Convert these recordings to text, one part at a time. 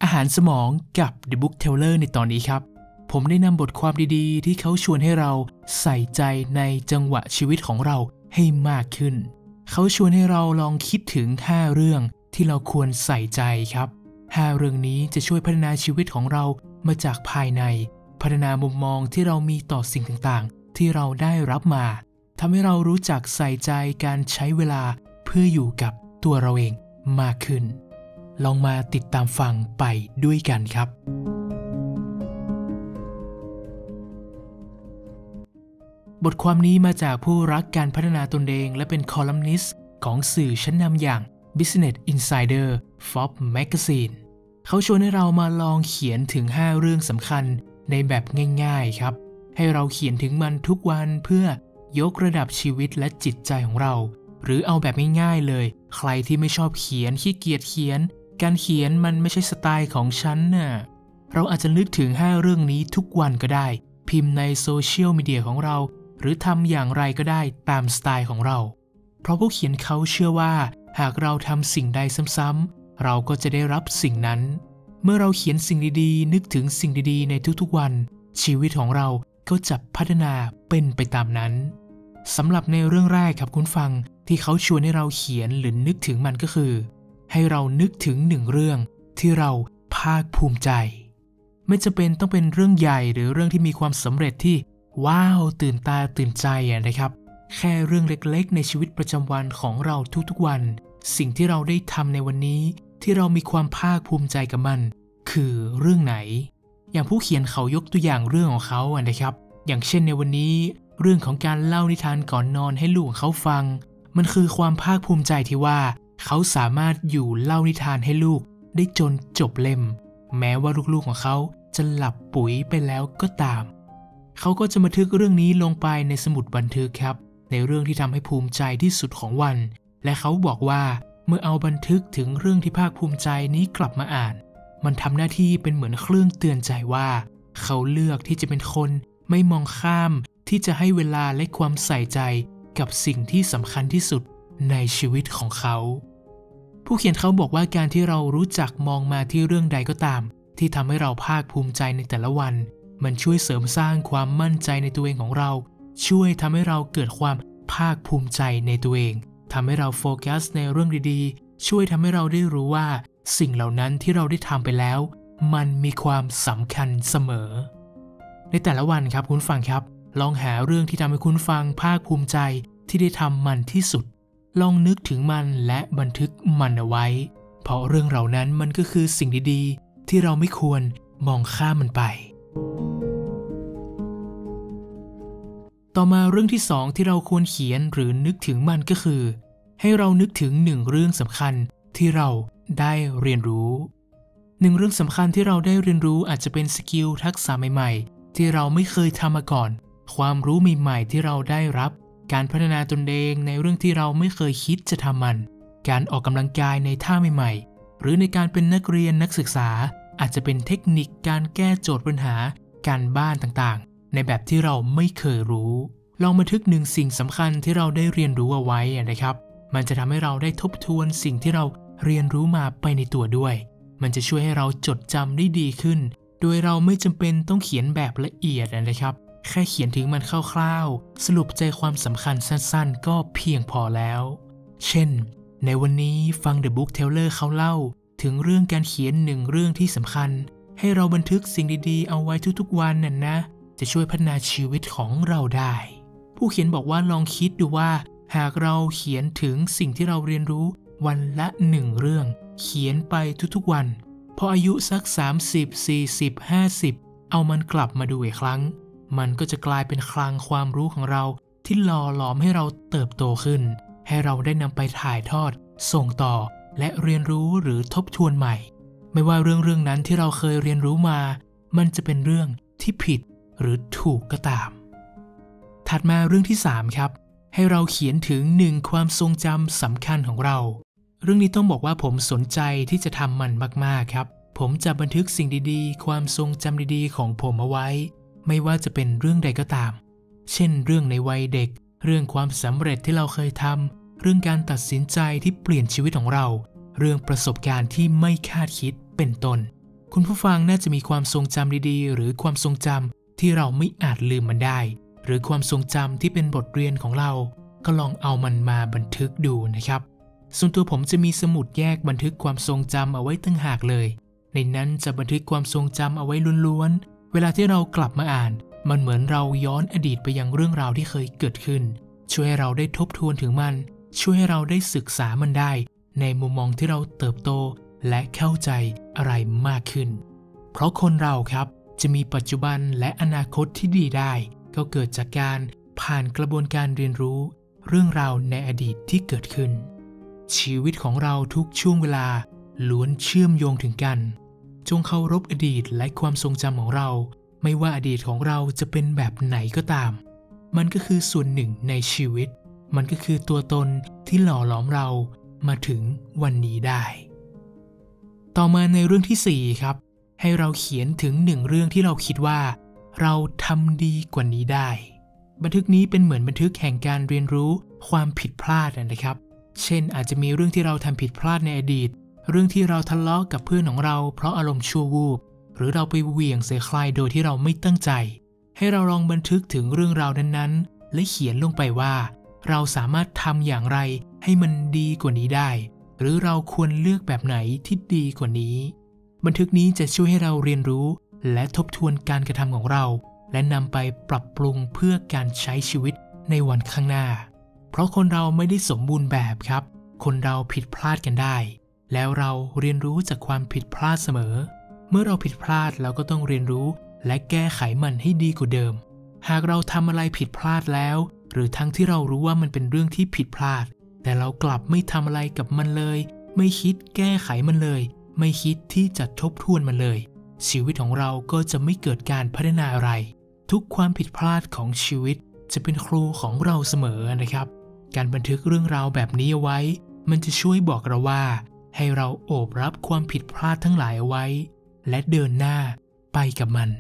อาหารสมองกับ The Book Teller ในตอนนี้ครับผมได้นำบทความดีๆที่เขาชวนให้เราใส่ใจในจังหวะชีวิตของเราให้มากขึ้นเขาชวนให้เราลองคิดถึง5เรื่องที่เราควรใส่ใจครับ5เรื่องนี้จะช่วยพัฒนาชีวิตของเรามาจากภายในพัฒนามุมมองที่เรามีต่อสิ่งต่างๆที่เราได้รับมาทำให้เรารู้จักใส่ใจการใช้เวลาเพื่ออยู่กับตัวเราเองมากขึ้นลองมาติดตามฟังไปด้วยกันครับบทความนี้มาจากผู้รักการพัฒนาตนเองและเป็นคอลัมนิสต์ของสื่อชั้นนำอย่าง Business Insider Forbes Magazine เขาชวนให้เรามาลองเขียนถึง5เรื่องสำคัญในแบบง่ายๆครับให้เราเขียนถึงมันทุกวันเพื่อยกระดับชีวิตและจิตใจของเราหรือเอาแบบง่ายๆเลยใครที่ไม่ชอบเขียนขี้เกียจเขียนการเขียนมันไม่ใช่สไตล์ของฉันน่ะเราอาจจะนึกถึง5เรื่องนี้ทุกวันก็ได้พิมพ์ในโซเชียลมีเดียของเราหรือทำอย่างไรก็ได้ตามสไตล์ของเราเพราะผู้เขียนเขาเชื่อว่าหากเราทำสิ่งใดซ้ำๆเราก็จะได้รับสิ่งนั้นเมื่อเราเขียนสิ่งดีๆนึกถึงสิ่งดีๆในทุกๆวันชีวิตของเราก็จะพัฒนาเป็นไปตามนั้นสำหรับในเรื่องแรกครับคุณฟังที่เขาชวนให้เราเขียนหรือนึกถึงมันก็คือให้เรานึกถึง1เรื่องที่เราภาคภูมิใจไม่จำเป็นต้องเป็นเรื่องใหญ่หรือเรื่องที่มีความสำเร็จที่ว้าวตื่นตาตื่นใจนะครับแค่เรื่องเล็กๆในชีวิตประจำวันของเราทุกๆวันสิ่งที่เราได้ทำในวันนี้ที่เรามีความภาคภูมิใจกับมันคือเรื่องไหนอย่างผู้เขียนเขายกตัวอย่างเรื่องของเขานะครับอย่างเช่นในวันนี้เรื่องของการเล่านิทานก่อนนอนให้ลูกของเขาฟังมันคือความภาคภูมิใจที่ว่าเขาสามารถอยู่เล่านิทานให้ลูกได้จนจบเล่มแม้ว่าลูกๆของเขาจะหลับปุ๋ยไปแล้วก็ตามเขาก็จะบันทึกเรื่องนี้ลงไปในสมุดบันทึกครับในเรื่องที่ทำให้ภูมิใจที่สุดของวันและเขาบอกว่าเมื่อเอาบันทึกถึงเรื่องที่ภาคภูมิใจนี้กลับมาอ่านมันทำหน้าที่เป็นเหมือนเครื่องเตือนใจว่าเขาเลือกที่จะเป็นคนไม่มองข้ามที่จะให้เวลาและความใส่ใจกับสิ่งที่สำคัญที่สุดในชีวิตของเขาผู้เขียนเขาบอกว่าการที่เรารู้จักมองมาที่เรื่องใดก็ตามที่ทำให้เราภาคภูมิใจในแต่ละวันมันช่วยเสริมสร้างความมั่นใจในตัวเองของเราช่วยทำให้เราเกิดความภาคภูมิใจในตัวเองทำให้เราโฟกัสในเรื่องดีๆช่วยทำให้เราได้รู้ว่าสิ่งเหล่านั้นที่เราได้ทำไปแล้วมันมีความสำคัญเสมอในแต่ละวันครับคุณฟังครับลองหาเรื่องที่ทำให้คุณฟังภาคภูมิใจที่ได้ทำมันที่สุดลองนึกถึงมันและบันทึกมันเอาไว้เพราะเรื่องเหล่านั้นมันก็คือสิ่งดีๆที่เราไม่ควรมองข้ามมันไปต่อมาเรื่องที่2ที่เราควรเขียนหรือนึกถึงมันก็คือให้เรานึกถึง1เรื่องสำคัญที่เราได้เรียนรู้1เรื่องสำคัญที่เราได้เรียนรู้อาจจะเป็นสกิลทักษะใหม่ๆที่เราไม่เคยทำมาก่อนความรู้ใหม่ๆที่เราได้รับการพัฒนาตนเองในเรื่องที่เราไม่เคยคิดจะทำมันการออกกำลังกายในท่าใหม่ๆหรือในการเป็นนักเรียนนักศึกษาอาจจะเป็นเทคนิคการแก้โจทย์ปัญหาการบ้านต่างๆในแบบที่เราไม่เคยรู้ลองบันทึก1สิ่งสำคัญที่เราได้เรียนรู้เอาไว้นะครับมันจะทำให้เราได้ทบทวนสิ่งที่เราเรียนรู้มาไปในตัวด้วยมันจะช่วยให้เราจดจำได้ดีขึ้นโดยเราไม่จำเป็นต้องเขียนแบบละเอียดนะครับแค่เขียนถึงมันคร่าวๆสรุปใจความสำคัญสั้นๆก็เพียงพอแล้วเช่นในวันนี้ฟัง The Book Teller เขาเล่าถึงเรื่องการเขียน1เรื่องที่สำคัญให้เราบันทึกสิ่งดีๆเอาไว้ทุกๆวันนั่นนะจะช่วยพัฒนาชีวิตของเราได้ผู้เขียนบอกว่าลองคิดดูว่าหากเราเขียนถึงสิ่งที่เราเรียนรู้วันละ1เรื่องเขียนไปทุกๆวันพออายุสัก30 40 50เอามันกลับมาดูอีกครั้งมันก็จะกลายเป็นคลังความรู้ของเราที่หล่อหลอมให้เราเติบโตขึ้นให้เราได้นำไปถ่ายทอดส่งต่อและเรียนรู้หรือทบทวนใหม่ไม่ว่าเรื่องนั้นที่เราเคยเรียนรู้มามันจะเป็นเรื่องที่ผิดหรือถูกก็ตามถัดมาเรื่องที่3ครับให้เราเขียนถึง1ความทรงจำสำคัญของเราเรื่องนี้ต้องบอกว่าผมสนใจที่จะทำมันมากๆครับผมจะบันทึกสิ่งดีๆความทรงจำดีๆของผมเอาไว้ไม่ว่าจะเป็นเรื่องใดก็ตามเช่นเรื่องในวัยเด็กเรื่องความสำเร็จที่เราเคยทำเรื่องการตัดสินใจที่เปลี่ยนชีวิตของเราเรื่องประสบการณ์ที่ไม่คาดคิดเป็นต้นคุณผู้ฟังน่าจะมีความทรงจำดีๆหรือความทรงจำที่เราไม่อาจลืมมันได้หรือความทรงจำที่เป็นบทเรียนของเราก็ลองเอามันมาบันทึกดูนะครับส่วนตัวผมจะมีสมุดแยกบันทึกความทรงจำเอาไว้ตั้งหากเลยในนั้นจะบันทึกความทรงจำเอาไว้ล้วนๆเวลาที่เรากลับมาอ่านมันเหมือนเราย้อนอดีตไปยังเรื่องราวที่เคยเกิดขึ้นช่วยให้เราได้ทบทวนถึงมันช่วยให้เราได้ศึกษามันได้ในมุมมองที่เราเติบโตและเข้าใจอะไรมากขึ้นเพราะคนเราครับจะมีปัจจุบันและอนาคตที่ดีได้ก็เกิดจากการผ่านกระบวนการเรียนรู้เรื่องราวในอดีตที่เกิดขึ้นชีวิตของเราทุกช่วงเวลาล้วนเชื่อมโยงถึงกันจงเคารพอดีตและความทรงจำของเราไม่ว่าอดีตของเราจะเป็นแบบไหนก็ตามมันก็คือส่วนหนึ่งในชีวิตมันก็คือตัวตนที่หล่อหลอมเรามาถึงวันนี้ได้ต่อมาในเรื่องที่4ครับให้เราเขียนถึง1เรื่องที่เราคิดว่าเราทำดีกว่านี้ได้บันทึกนี้เป็นเหมือนบันทึกแห่งการเรียนรู้ความผิดพลาดนะครับเช่นอาจจะมีเรื่องที่เราทำผิดพลาดในอดีตเรื่องที่เราทะเลาะกับเพื่อนของเราเพราะอารมณ์ชั่ววูบหรือเราไปเหวี่ยงใส่ใครโดยที่เราไม่ตั้งใจให้เราลองบันทึกถึงเรื่องราวนั้นๆและเขียนลงไปว่าเราสามารถทำอย่างไรให้มันดีกว่านี้ได้หรือเราควรเลือกแบบไหนที่ดีกว่านี้บันทึกนี้จะช่วยให้เราเรียนรู้และทบทวนการกระทำของเราและนำไปปรับปรุงเพื่อการใช้ชีวิตในวันข้างหน้าเพราะคนเราไม่ได้สมบูรณ์แบบครับคนเราผิดพลาดกันได้แล้วเราเรียนรู้จากความผิดพลาดเสมอเมื่อเราผิดพลาดเราก็ต้องเรียนรู้และแก้ไขมันให้ดีกว่าเดิมหากเราทำอะไรผิดพลาดแล้วหรือทั้งที่เรารู้ว่ามันเป็นเรื่องที่ผิดพลาดแต่เรากลับไม่ทำอะไรกับมันเลยไม่คิดแก้ไขมันเลยไม่คิดที่จะทบทวนมันเลยชีวิตของเราก็จะไม่เกิดการพัฒนาอะไรทุกความผิดพลาดของชีวิตจะเป็นครูของเราเสมอนะครับการบันทึกเรื่องราวแบบนี้เอาไว้มันจะช่วยบอกเราว่าให้เราโอบรับความผิดพลาดทั้งหลายเอาไว้และเดินหน้าไปกับมัน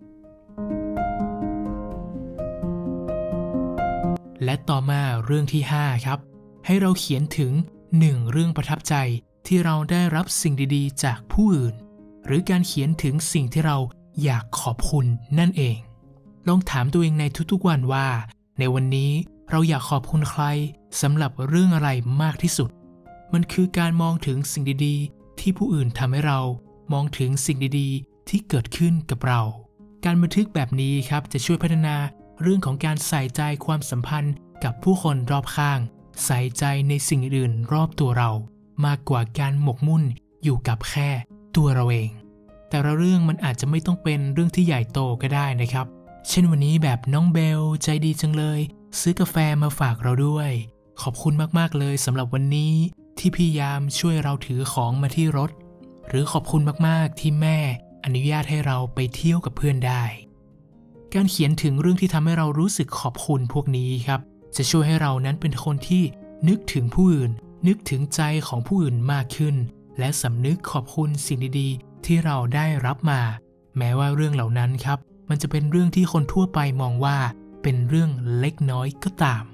และต่อมาเรื่องที่5ครับให้เราเขียนถึง1เรื่องประทับใจที่เราได้รับสิ่งดีๆจากผู้อื่นหรือการเขียนถึงสิ่งที่เราอยากขอบคุณนั่นเองลองถามตัวเองในทุกๆวันว่าในวันนี้เราอยากขอบคุณใครสำหรับเรื่องอะไรมากที่สุดมันคือการมองถึงสิ่งดีๆที่ผู้อื่นทำให้เรามองถึงสิ่งดีๆที่เกิดขึ้นกับเราการบันทึกแบบนี้ครับจะช่วยพัฒนาเรื่องของการใส่ใจความสัมพันธ์กับผู้คนรอบข้างใส่ใจในสิ่งอื่นรอบตัวเรามากกว่าการหมกมุ่นอยู่กับแค่ตัวเราเองแต่ละเรื่องมันอาจจะไม่ต้องเป็นเรื่องที่ใหญ่โตก็ได้นะครับเช่นวันนี้แบบน้องเบลใจดีจังเลยซื้อกาแฟมาฝากเราด้วยขอบคุณมากๆเลยสำหรับวันนี้ที่พยายามช่วยเราถือของมาที่รถหรือขอบคุณมากๆที่แม่อนุญาตให้เราไปเที่ยวกับเพื่อนได้การเขียนถึงเรื่องที่ทำให้เรารู้สึกขอบคุณพวกนี้ครับจะช่วยให้เรานั้นเป็นคนที่นึกถึงผู้อื่นนึกถึงใจของผู้อื่นมากขึ้นและสำนึกขอบคุณสิ่งดีๆที่เราได้รับมาแม้ว่าเรื่องเหล่านั้นครับมันจะเป็นเรื่องที่คนทั่วไปมองว่าเป็นเรื่องเล็กน้อยก็ตาม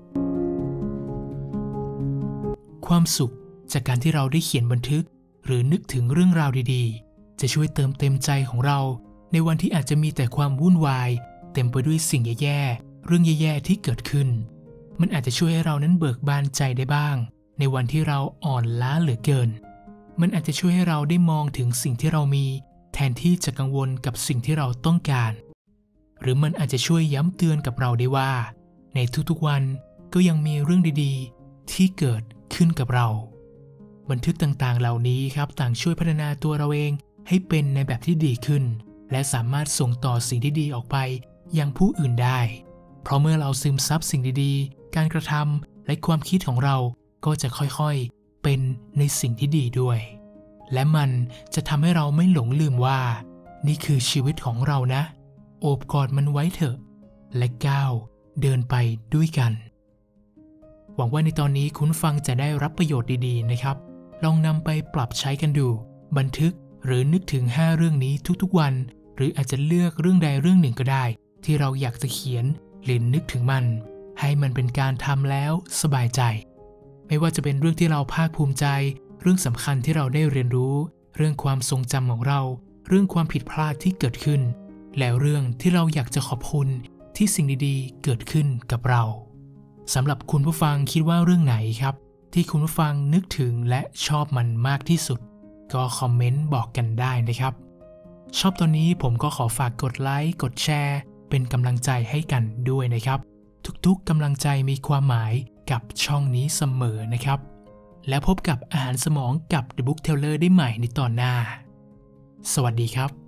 ความสุขจากการที่เราได้เขียนบันทึกหรือนึกถึงเรื่องราวดีๆจะช่วยเติมเต็มใจของเราในวันที่อาจจะมีแต่ความวุ่นวายเต็มไปด้วยสิ่งแย่ๆเรื่องแย่ๆที่เกิดขึ้นมันอาจจะช่วยให้เรานั้นเบิกบานใจได้บ้างในวันที่เราอ่อนล้าเหลือเกินมันอาจจะช่วยให้เราได้มองถึงสิ่งที่เรามีแทนที่จะกังวลกับสิ่งที่เราต้องการหรือมันอาจจะช่วยย้ำเตือนกับเราได้ว่าในทุกๆวันก็ยังมีเรื่องดีๆที่เกิดขึ้นกับเราบันทึกต่างๆเหล่านี้ครับต่างช่วยพัฒนาตัวเราเองให้เป็นในแบบที่ดีขึ้นและสามารถส่งต่อสิ่งที่ดีออกไปยังผู้อื่นได้เพราะเมื่อเราซึมซับสิ่งดีๆการกระทำและความคิดของเราก็จะค่อยๆเป็นในสิ่งที่ดีด้วยและมันจะทำให้เราไม่หลงลืมว่านี่คือชีวิตของเรานะโอบกอดมันไว้เถอะและก้าวเดินไปด้วยกันหวังว่าในตอนนี้คุณฟังจะได้รับประโยชน์ดีๆนะครับลองนำไปปรับใช้กันดูบันทึกหรือนึกถึง5เรื่องนี้ทุกๆวันหรืออาจจะเลือกเรื่องใดเรื่องหนึ่งก็ได้ที่เราอยากจะเขียนหรือนึกถึงมันให้มันเป็นการทำแล้วสบายใจไม่ว่าจะเป็นเรื่องที่เราภาคภูมิใจเรื่องสำคัญที่เราได้เรียนรู้เรื่องความทรงจำของเราเรื่องความผิดพลาดที่เกิดขึ้นแล้วเรื่องที่เราอยากจะขอบคุณที่สิ่งดีๆเกิดขึ้นกับเราสำหรับคุณผู้ฟังคิดว่าเรื่องไหนครับที่คุณผู้ฟังนึกถึงและชอบมันมากที่สุดก็คอมเมนต์บอกกันได้นะครับชอบตอนนี้ผมก็ขอฝากกดไลค์กดแชร์เป็นกำลังใจให้กันด้วยนะครับทุกๆกำลังใจมีความหมายกับช่องนี้เสมอนะครับแล้วพบกับอาหารสมองกับ The Book Teller ได้ใหม่ในตอนหน้าสวัสดีครับ